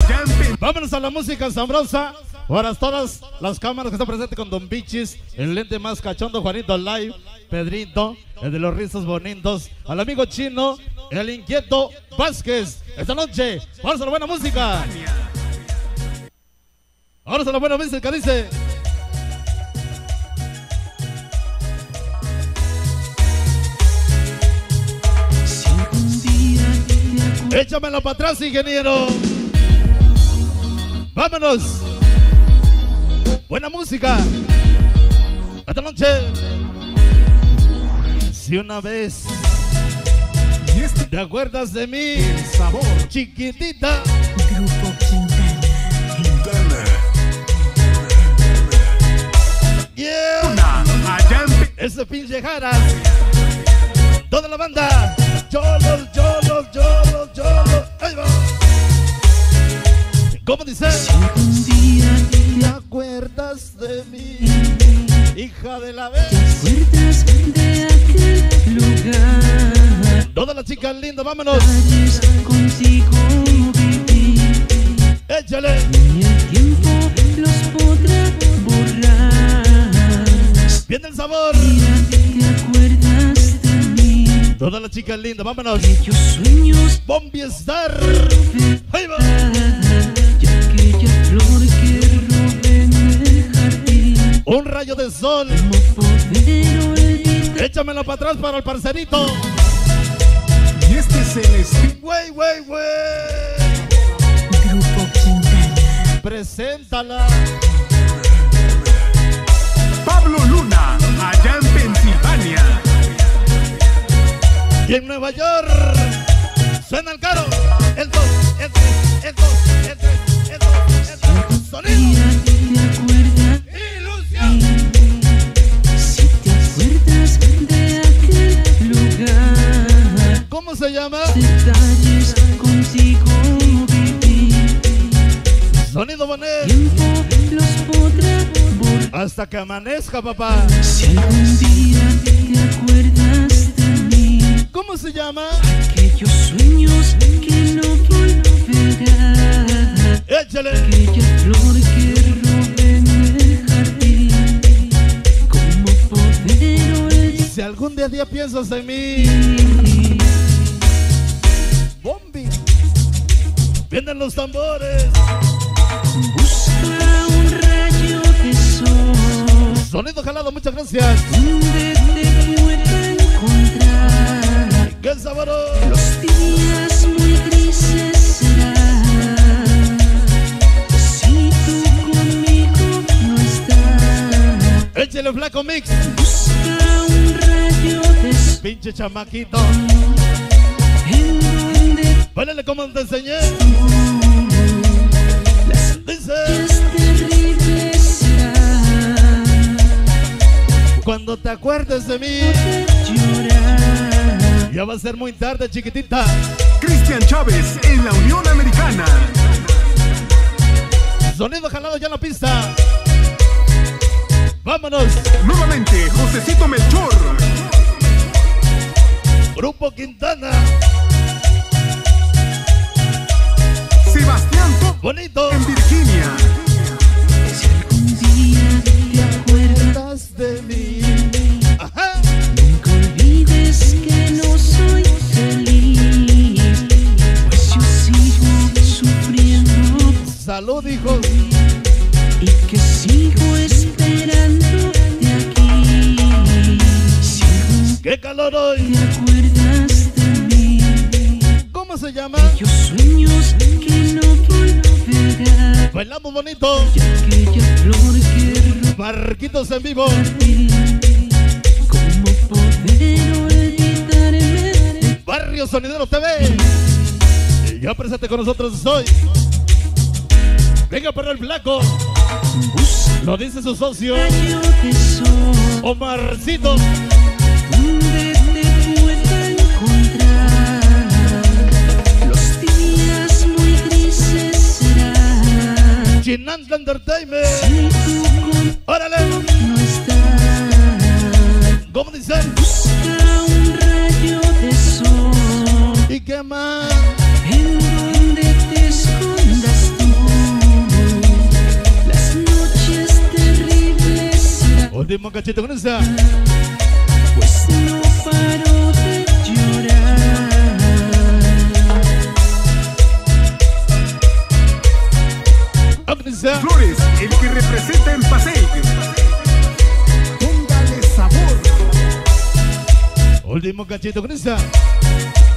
Vámonos a la música sabrosa. Para todas las cámaras que están presentes con Don Bichis, el lente más cachondo, Juanito Live, Pedrito, el de los rizos bonitos, al amigo Chino, el inquieto Vázquez. Esta noche, vamos a la buena música. Vamos a la buena música, dice. Échamelo para atrás, ingeniero. Vámonos. Buena música. Esta noche. Si una vez te acuerdas de mí, el sabor, chiquitita. Grupo Quintana. Yeah. Ese pinche Jara. Toda la banda. Cholos. Ahí va. ¿Cómo dice? Si algún día ¿te acuerdas de mí, hija de la vez? ¿Te acuerdas de aquel lugar? Todas las chicas lindas, vámonos. Calles contigo viví. Échale. Ni el tiempo los podrá borrar. Viene el sabor. Mira, ¿te acuerdas de mí? Todas las chicas lindas, vámonos. Aquellos sueños Bombi Star. Ahí va. y aquella flor que robé en el jardín. Un rayo de sol. ¿Cómo poder olvidar? Échamelo para atrás para el parcerito. Y este es el espíritu. Güey. Grupo Quintana. Preséntala. Pablo Luna, allá en Pensilvania. Y en Nueva York suena el caro. El 2, el 3. Sonido. ¿Te acuerdas? Ilusión. Si te acuerdas de aquel lugar, ¿Cómo se llama? detalles contigo viví. Sonido Bonet. Tiempo los podrá borrar. Hasta que amanezca, papá. Si algún día te acuerdas de mí, ¿Cómo se llama? aquellos sueños que no volverán. Échale. Aquella flor que robé en el jardín. ¿Cómo poder olvidar? Si algún día piensas en mí, Bombi. Vienen los tambores. Busca un rayo de sol Sonido jalado, muchas gracias. donde te pueda encontrar. ¡Qué sabor! Los días muy grises serán si tú conmigo no estás. Échale flaco mix. Busca un rayo de sol Pinche chamaquito. en donde Báilale como te enseñé. las Dice. noches terribles serán. Cuando te acuerdes de mí, Llorar. ya va a ser muy tarde, chiquitita. Cristian Chávez en la Unión Americana. Sonido jalado ya en la pista. Vámonos. Nuevamente, Josecito Melchor. Grupo Quintana. Sebastián Top Bonito. en Virginia. Si algún día te acuerdas De mí. Ajá. nunca olvides que no soy feliz, pues yo sigo sufriendo Salud, hijos. y que sigo esperando de aquí. Si algún ¡Qué calor hoy! día te acuerdas de mí, ¿Cómo se llama? aquellos sueños que no volverán, Bailamos bonito. y aquella flor que Marquitos en vivo. rompí. ¿Cómo poder olvidarme? Barrio Sonidero TV. Y ya presente con nosotros hoy. Venga para el flaco. Busca Lo dice su socio, un rayo de sol Omarcito. donde te pueda encontrar. Los días muy grises serán Chinantla Entertainment. si tú conmigo ¡Órale! no estás. ¿Cómo dice? Busca un rayo de sol ¿Y qué más? en donde te escondas tú. Último cachito con esa. Pues no paro de llorar. Agnesa. Flores, el que representa en Pasey. Póngale sabor. Último cachito con esa.